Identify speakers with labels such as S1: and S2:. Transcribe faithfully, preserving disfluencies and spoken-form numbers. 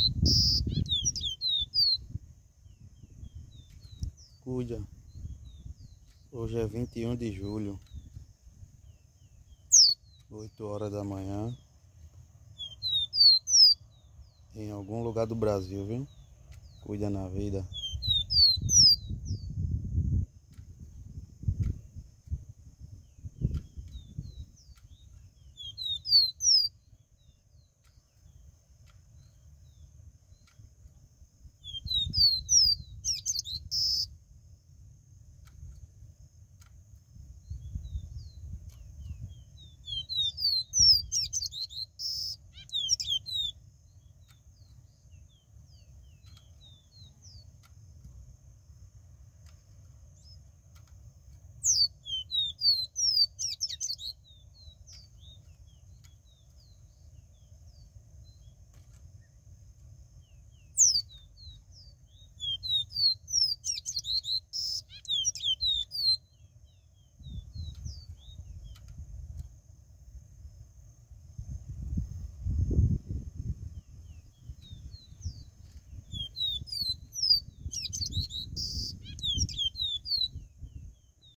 S1: Cuida. Hoje é vinte e um de julho, oito horas da manhã, em algum lugar do Brasil, viu? Cuida na vida.